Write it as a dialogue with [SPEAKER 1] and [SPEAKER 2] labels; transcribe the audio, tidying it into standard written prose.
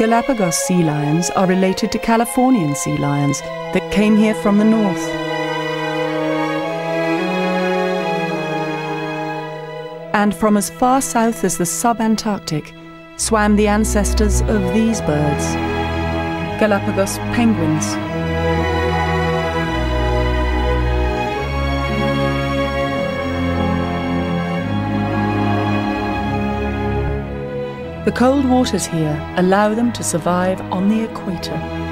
[SPEAKER 1] Galapagos sea lions are related to Californian sea lions that came here from the north. And from as far south as the sub-Antarctic swam the ancestors of these birds, Galapagos penguins. The cold waters here allow them to survive on the equator.